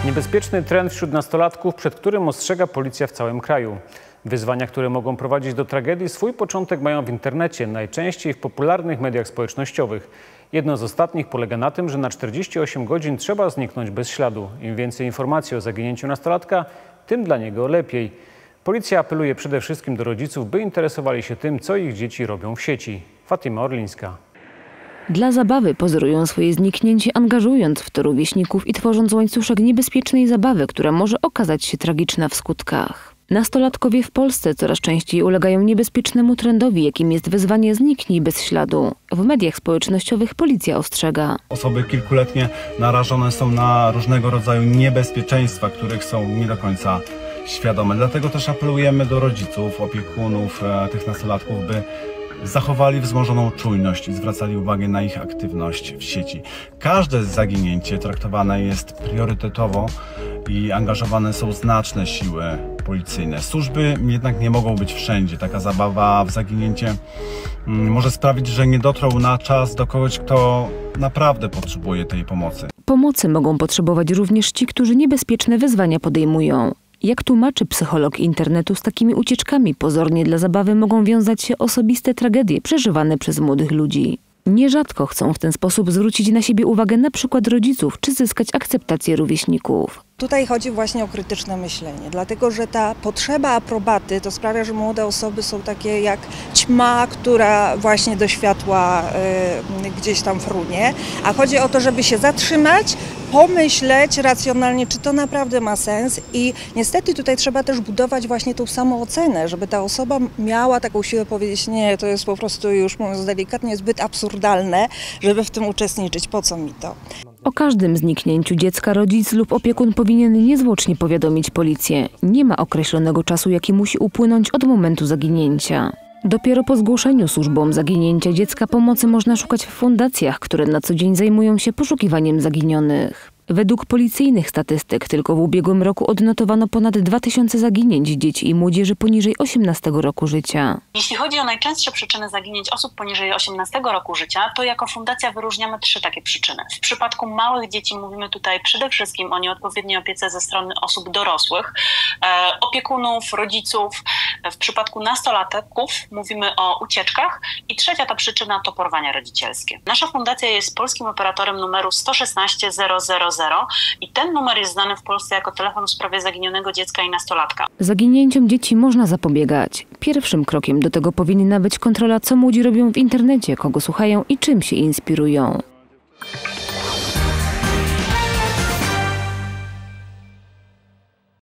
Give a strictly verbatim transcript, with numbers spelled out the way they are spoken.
Niebezpieczny trend wśród nastolatków, przed którym ostrzega policja w całym kraju. Wyzwania, które mogą prowadzić do tragedii, swój początek mają w internecie, najczęściej w popularnych mediach społecznościowych. Jedno z ostatnich polega na tym, że na czterdzieści osiem godzin trzeba zniknąć bez śladu. Im więcej informacji o zaginięciu nastolatka, tym dla niego lepiej. Policja apeluje przede wszystkim do rodziców, by interesowali się tym, co ich dzieci robią w sieci. Fatima Orlińska. Dla zabawy pozorują swoje zniknięcie, angażując w to rówieśników i tworząc łańcuszek niebezpiecznej zabawy, która może okazać się tragiczna w skutkach. Nastolatkowie w Polsce coraz częściej ulegają niebezpiecznemu trendowi, jakim jest wezwanie "zniknij bez śladu". W mediach społecznościowych policja ostrzega. Osoby kilkuletnie narażone są na różnego rodzaju niebezpieczeństwa, których są nie do końca świadome. Dlatego też apelujemy do rodziców, opiekunów e, tych nastolatków, by zachowali wzmożoną czujność i zwracali uwagę na ich aktywność w sieci. Każde zaginięcie traktowane jest priorytetowo i angażowane są znaczne siły policyjne. Służby jednak nie mogą być wszędzie. Taka zabawa w zaginięcie może sprawić, że nie dotrą na czas do kogoś, kto naprawdę potrzebuje tej pomocy. Pomocy mogą potrzebować również ci, którzy niebezpieczne wyzwania podejmują. Jak tłumaczy psycholog internetu, z takimi ucieczkami pozornie dla zabawy mogą wiązać się osobiste tragedie przeżywane przez młodych ludzi. Nierzadko chcą w ten sposób zwrócić na siebie uwagę na przykład rodziców czy zyskać akceptację rówieśników. Tutaj chodzi właśnie o krytyczne myślenie, dlatego że ta potrzeba aprobaty to sprawia, że młode osoby są takie jak ćma, która właśnie do światła y, gdzieś tam frunie, a chodzi o to, żeby się zatrzymać, pomyśleć racjonalnie, czy to naprawdę ma sens i niestety tutaj trzeba też budować właśnie tą samoocenę, żeby ta osoba miała taką siłę powiedzieć: nie, to jest po prostu, już mówiąc delikatnie, zbyt absurdalne, żeby w tym uczestniczyć, po co mi to? O każdym zniknięciu dziecka rodzic lub opiekun powinien niezwłocznie powiadomić policję. Nie ma określonego czasu, jaki musi upłynąć od momentu zaginięcia. Dopiero po zgłoszeniu służbom zaginięcia dziecka pomocy można szukać w fundacjach, które na co dzień zajmują się poszukiwaniem zaginionych. Według policyjnych statystyk tylko w ubiegłym roku odnotowano ponad dwa tysiące zaginięć dzieci i młodzieży poniżej osiemnastego roku życia. Jeśli chodzi o najczęstsze przyczyny zaginięć osób poniżej osiemnastego roku życia, to jako fundacja wyróżniamy trzy takie przyczyny. W przypadku małych dzieci mówimy tutaj przede wszystkim o nieodpowiedniej opiece ze strony osób dorosłych, e, opiekunów, rodziców. W przypadku nastolatków mówimy o ucieczkach i trzecia ta przyczyna to porwania rodzicielskie. Nasza fundacja jest polskim operatorem numeru sto szesnaście zero zero zero i ten numer jest znany w Polsce jako telefon w sprawie zaginionego dziecka i nastolatka. Zaginięciom dzieci można zapobiegać. Pierwszym krokiem do tego powinna być kontrola, co młodzi robią w internecie, kogo słuchają i czym się inspirują.